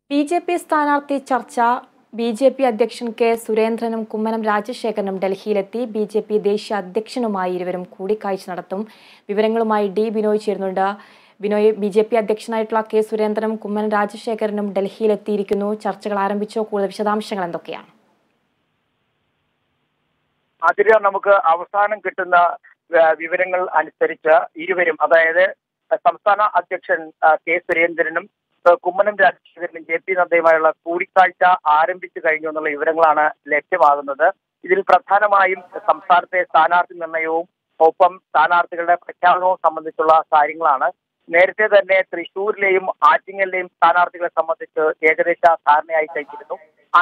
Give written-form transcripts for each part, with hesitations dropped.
BJP. സ്ഥാനാർത്ഥി ചർച്ച. BJP. അധ്യക്ഷൻ കെ സുരേന്ദ്രനും കുമ്മനം രാജശേഖരനും ഡൽഹിയിലെത്തി. ബി.ജെ.പി. ദേശീയ അധ്യക്ഷനുമായി ഇരുവരും കൂടിക്കാഴ്ച നടത്തും. വിവരങ്ങളുമായി ഡി ബിനോയ് ചേരുന്നുണ്ട്. ബിനോയ്, ബി.ജെ.പി. അധ്യക്ഷനായിട്ടുള്ള കെ സുരേന്ദ്രനും കുമ്മനം രാജശേഖരനും ഡൽഹിയിലെത്തിയിരിക്കുന്നു. ചർച്ചകൾ ആരംഭിച്ചോ? കൂടുതൽ വിശദാംശങ്ങൾ എന്തൊക്കെയാണ്? അതിൽ നമുക്ക് അവസാനം കിട്ടുന്ന വിവരങ്ങൾ അനുസരിച്ച് ഇരുവരും, അതായത് സംസ്ഥാന അധ്യക്ഷൻ കെ സുരേന്ദ്രനും കുമ്മനം രാജശേഖരനും ജെ.പി. നദ്ദയുമായുള്ള കൂടിക്കാഴ്ച ആരംഭിച്ചു കഴിഞ്ഞു എന്നുള്ള വിവരങ്ങളാണ് ലഭ്യമാകുന്നത്. ഇതിൽ പ്രധാനമായും സംസ്ഥാനത്തെ സ്ഥാനാർത്ഥി നിർണയവും ഒപ്പം സ്ഥാനാർത്ഥികളുടെ പ്രഖ്യാപനവും സംബന്ധിച്ചുള്ള കാര്യങ്ങളാണ്. നേരത്തെ തന്നെ തൃശ്ശൂരിലെയും ആറ്റിങ്ങലിലെയും സ്ഥാനാർത്ഥികളെ സംബന്ധിച്ച് ഏകദേശ ധാരണയായി കഴിഞ്ഞിരുന്നു.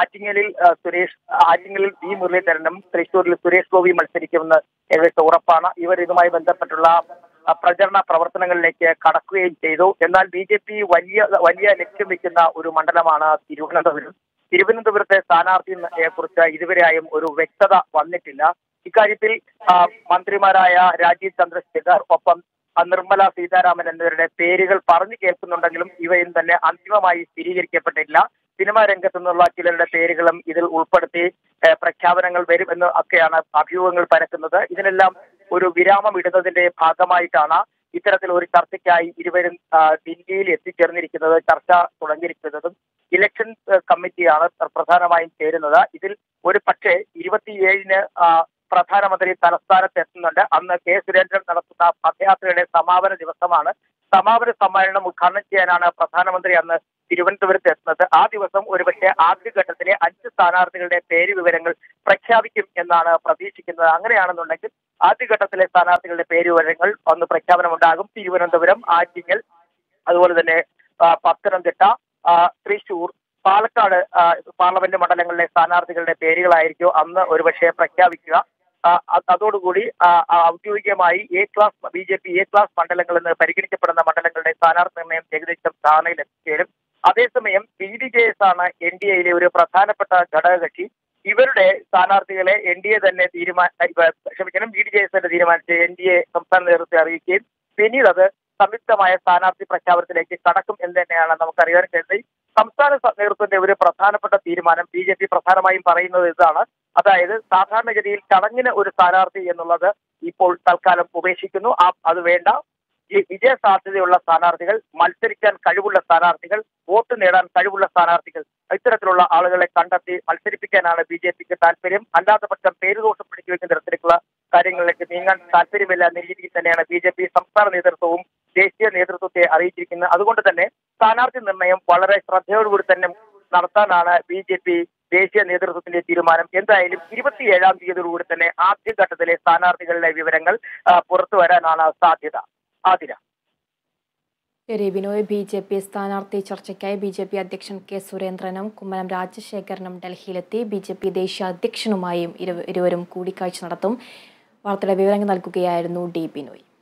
ആറ്റിങ്ങലിൽ വി മുരളീധരനും തൃശ്ശൂരിൽ സുരേഷ് ഗോപിയും മത്സരിക്കുമെന്ന് ഏകദേശം ഉറപ്പാണ്. ഇവർ ഇതുമായി ബന്ധപ്പെട്ടുള്ള പ്രചരണ പ്രവർത്തനങ്ങളിലേക്ക് കടക്കുകയും ചെയ്തു. എന്നാൽ ബി.ജെ.പി. വലിയ ലക്ഷ്യം വെക്കുന്ന ഒരു മണ്ഡലമാണ് തിരുവനന്തപുരം. തിരുവനന്തപുരത്തെ സ്ഥാനാർത്ഥിയെ കുറിച്ച് ഇതുവരെയായും ഒരു വ്യക്തത വന്നിട്ടില്ല. ഇക്കാര്യത്തിൽ മന്ത്രിമാരായ രാജീവ് ചന്ദ്രശേഖർ ഒപ്പം നിർമ്മല സീതാരാമൻ എന്നിവരുടെ പേരുകൾ പറഞ്ഞു കേൾക്കുന്നുണ്ടെങ്കിലും ഇവയും തന്നെ അന്തിമമായി സ്ഥിരീകരിക്കപ്പെട്ടില്ല. സിനിമാ രംഗത്തു നിന്നുള്ള ചിലരുടെ പേരുകളും ഇതിൽ ഉൾപ്പെടുത്തി പ്രഖ്യാപനങ്ങൾ വരും എന്ന് ഒക്കെയാണ് അഭ്യൂഹങ്ങൾ പരക്കുന്നത്. ഇതിനെല്ലാം ഒരു വിരാമം ഇടുന്നതിന്റെ ഭാഗമായിട്ടാണ് ഇത്തരത്തിൽ ഒരു ചർച്ചയ്ക്കായി ഇരുവരും ദില്ലിയിൽ എത്തിച്ചേർന്നിരിക്കുന്നത്. ചർച്ച തുടങ്ങിയിരിക്കുന്നതും ഇലക്ഷൻ കമ്മിറ്റിയാണ് പ്രധാനമായും ചേരുന്നത്. ഇതിൽ ഒരു പക്ഷേ 27-ന് പ്രധാനമന്ത്രി തലസ്ഥാനത്ത് എത്തുന്നുണ്ട്. അന്ന് കെ സുരേന്ദ്രൻ നടത്തുന്ന പദയാത്രയുടെ സമാപന ദിവസമാണ്. സമാപന സമ്മേളനം ഉദ്ഘാടനം ചെയ്യാനാണ് പ്രധാനമന്ത്രി അന്ന് തിരുവനന്തപുരത്ത് എത്തുന്നത്. ആ ദിവസം ഒരുപക്ഷെ ആദ്യഘട്ടത്തിലെ 5 സ്ഥാനാർത്ഥികളുടെ പേര് വിവരങ്ങൾ പ്രഖ്യാപിക്കും എന്നാണ് പ്രതീക്ഷിക്കുന്നത്. അങ്ങനെയാണെന്നുണ്ടെങ്കിൽ ആദ്യഘട്ടത്തിലെ സ്ഥാനാർത്ഥികളുടെ പേര് വിവരങ്ങൾ ഒന്ന് പ്രഖ്യാപനമുണ്ടാകും. തിരുവനന്തപുരം, ആറ്റിങ്ങൽ, അതുപോലെ തന്നെ പത്തനംതിട്ട, തൃശൂർ, പാലക്കാട് പാർലമെന്റ് മണ്ഡലങ്ങളിലെ സ്ഥാനാർത്ഥികളുടെ പേരുകളായിരിക്കും അന്ന് ഒരുപക്ഷെ പ്രഖ്യാപിക്കുക. അതോടുകൂടി ഔദ്യോഗികമായി ബി.ജെ.പി. എ ക്ലാസ് മണ്ഡലങ്ങൾ എന്ന് പരിഗണിക്കപ്പെടുന്ന മണ്ഡലങ്ങളുടെ സ്ഥാനാർത്ഥി നിർണയം ഏകദേശം ധാരണയിൽ എത്തിച്ചേരും. അതേസമയം ബി.ഡി.ജെ.എസ് ആണ് എൻ.ഡി.എയിലെ ഒരു പ്രധാനപ്പെട്ട ഘടകകക്ഷി. ഇവരുടെ സ്ഥാനാർത്ഥികളെ എൻ.ഡി.എ തന്നെ ബി.ഡി.ജെ.എസ് തന്നെ തീരുമാനിച്ച് എൻ.ഡി.എ സംസ്ഥാന നേതൃത്വത്തെ അറിയിക്കുകയും പിന്നീട് അത് സംയുക്തമായ സ്ഥാനാർത്ഥി പ്രഖ്യാപനത്തിലേക്ക് കടക്കും എന്ന് തന്നെയാണ് നമുക്കറിയാൻ കഴിയുന്നത്. സംസ്ഥാന നേതൃത്വത്തിന്റെ ഒരു പ്രധാനപ്പെട്ട തീരുമാനം ബി.ജെ.പി. പ്രധാനമായും പറയുന്നത് ഇതാണ്. അതായത് സാധാരണഗതിയിൽ ചടങ്ങിന് ഒരു സ്ഥാനാർത്ഥി എന്നുള്ളത് ഇപ്പോൾ തൽക്കാലം ഉപേക്ഷിക്കുന്നു. അത് വേണ്ട. വിജയ സാധ്യതയുള്ള സ്ഥാനാർത്ഥികൾ, മത്സരിക്കാൻ കഴിവുള്ള സ്ഥാനാർത്ഥികൾ, വോട്ട് നേടാൻ കഴിവുള്ള സ്ഥാനാർത്ഥികൾ, ഇത്തരത്തിലുള്ള ആളുകളെ കണ്ടെത്തി മത്സരിപ്പിക്കാനാണ് ബി.ജെ.പിക്ക് താല്പര്യം. അല്ലാത്ത പക്ഷം പേരുദോഷം പിടിച്ചു വെക്കുന്ന തരത്തിലുള്ള കാര്യങ്ങളിലേക്ക് നീങ്ങാൻ താല്പര്യമില്ല എന്ന രീതിയിൽ തന്നെയാണ് ബി.ജെ.പി. സംസ്ഥാന നേതൃത്വവും ദേശീയ നേതൃത്വത്തെ അറിയിച്ചിരിക്കുന്നത്. അതുകൊണ്ട് തന്നെ സ്ഥാനാർത്ഥി നിർണയം വളരെ ശ്രദ്ധയോടുകൂടി തന്നെ നടത്താനാണ് ബി.ജെ.പി. ദേശീയ നേതൃത്വത്തിന്റെ തീരുമാനം. എന്തായാലും 27-ാം തീയതിയോടുകൂടി തന്നെ ആദ്യഘട്ടത്തിലെ സ്ഥാനാർത്ഥികളുടെ വിവരങ്ങൾ പുറത്തു വരാനാണ് സാധ്യത. ആതിര. ശരി ബിനോയ്, ബി.ജെ.പി. സ്ഥാനാർത്ഥി ചർച്ചയ്ക്കായി ബി.ജെ.പി. അധ്യക്ഷൻ കെ സുരേന്ദ്രനും കുമ്മനം രാജശേഖരനും ഡൽഹിയിലെത്തി. ബി.ജെ.പി. ദേശീയ അധ്യക്ഷനുമായും ഇരുവരും കൂടിക്കാഴ്ച നടത്തും. വാർത്തയുടെ വിവരങ്ങൾ നൽകുകയായിരുന്നു ഡി ബിനോയ്.